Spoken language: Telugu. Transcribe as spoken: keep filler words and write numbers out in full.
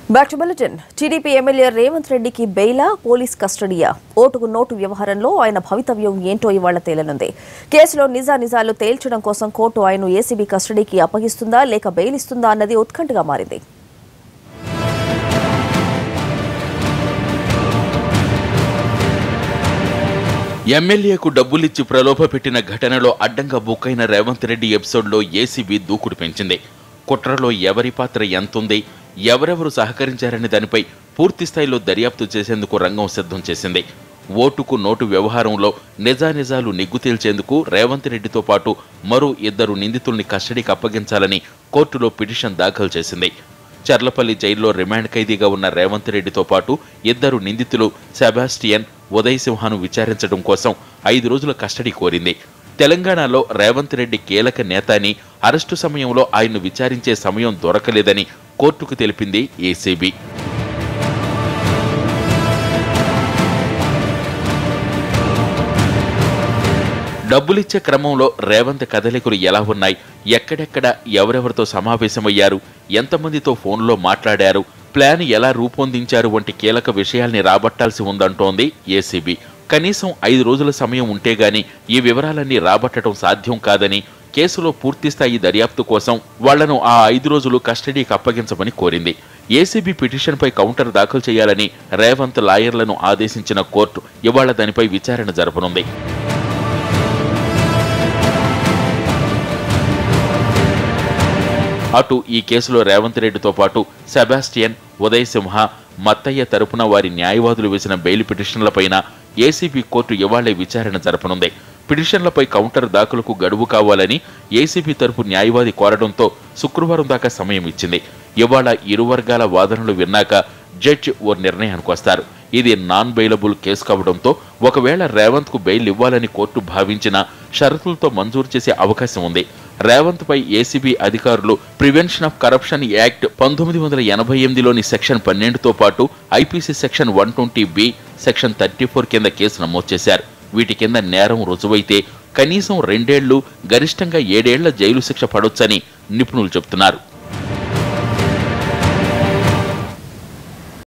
Back to bulletin. T D P M L A Revanth Reddy ki baila police custodiya. ఓటుకు నోటు వ్యవహారంలో ఆయన భవితవ్యం ఏంటో ఇవాళ తేలనుంది. కేసులో నిజా నిజాలు తేల్చడం కోసం కోర్టు ఆయన్ను A C B కస్టడీకి అప్పగిస్తుందా లేక బెయిల్ ఇస్తుందా అన్నది ఉత్కంఠగా మారింది. ఎమ్మెల్యేకు డబ్బులిచ్చి ప్రలోభ పెట్టిన ఘటనలో అడ్డంగా బుక్కైన రేవంత్ రెడ్డి ఎపిసోడ్లో A C B దూకుడు పెంచింది. కుట్రలో ఎవరి పాత్ర ఎంతుంది, ఎవరెవరు సహకరించారనే దానిపై పూర్తి స్థాయిలో దర్యాప్తు చేసేందుకు రంగం సిద్ధం చేసింది. ఓటుకు నోటు వ్యవహారంలో నిజానిజాలు నిగ్గు తేల్చేందుకు రేవంత్ రెడ్డితో పాటు మరో ఇద్దరు నిందితుల్ని కస్టడీకి అప్పగించాలని కోర్టులో పిటిషన్ దాఖలు చేసింది. చర్లపల్లి జైల్లో రిమాండ్ ఖైదీగా ఉన్న రేవంత్ రెడ్డితో పాటు ఇద్దరు నిందితులు సెబాస్టియన్, ఉదయ్ సింహాను విచారించడం కోసం ఐదు రోజుల కస్టడీ కోరింది. తెలంగాణలో రేవంత్ రెడ్డి కీలక నేత అని, అరెస్టు సమయంలో ఆయన్ను విచారించే సమయం దొరకలేదని కోర్టుకు తెలిపింది A C B. డబ్బులిచ్చే క్రమంలో రేవంత్ కదలికలు ఎలా ఉన్నాయి, ఎక్కడెక్కడ ఎవరెవరితో సమావేశమయ్యారు, ఎంతమందితో ఫోన్లో మాట్లాడారు, ప్లాన్ ఎలా రూపొందించారు వంటి కీలక విషయాల్ని రాబట్టాల్సి ఉందంటోంది A C B. కనీసం ఐదు రోజుల సమయం ఉంటేగాని ఈ వివరాలన్నీ రాబట్టడం సాధ్యం కాదని, కేసులో పూర్తిస్థాయి దర్యాప్తు కోసం వాళ్లను ఆ ఐదు రోజులు కస్టడీకి అప్పగించమని కోరింది. A C B పిటిషన్పై కౌంటర్ దాఖలు చేయాలని రేవంత్ లాయర్లను ఆదేశించిన కోర్టు ఇవాళ దానిపై విచారణ జరపనుంది. అటు ఈ కేసులో రేవంత్ రెడ్డితో పాటు సెబాస్టియన్, ఉదయ్ సింహ, మత్తయ్య తరపున వారి న్యాయవాదులు వేసిన బెయిల్ పిటిషన్లపైన A C B కోర్టు ఇవాళే విచారణ జరపనుంది. పిటిషన్లపై కౌంటర్ దాఖలుకు గడువు కావాలని A C B తరపు న్యాయవాది కోరడంతో శుక్రవారం దాకా సమయం ఇచ్చింది. ఇవాళ ఇరు వర్గాల వాదనలు విన్నాక జడ్జి ఓ నిర్ణయానికి వస్తారు. ఇది నాన్ బెయిలబుల్ కేసు కావడంతో ఒకవేళ రేవంత్ కు బెయిల్ ఇవ్వాలని కోర్టు భావించినా షరతులతో మంజూరు చేసే అవకాశం ఉంది. రేవంత్ పై A C B అధికారులు ప్రివెన్షన్ ఆఫ్ కరప్షన్ యాక్ట్ పంతొమ్మిది వందల ఎనభై ఎనిమిదిలోని సెక్షన్ పన్నెండుతో పాటు I P C section one twenty B, section thirty four కింద కేసు నమోదు చేశారు. వీటి కింద నేరం రుజువైతే కనీసం రెండేళ్లు, గరిష్టంగా ఏడేళ్ల జైలు శిక్ష పడొచ్చని నిపుణులు చెబుతున్నారు.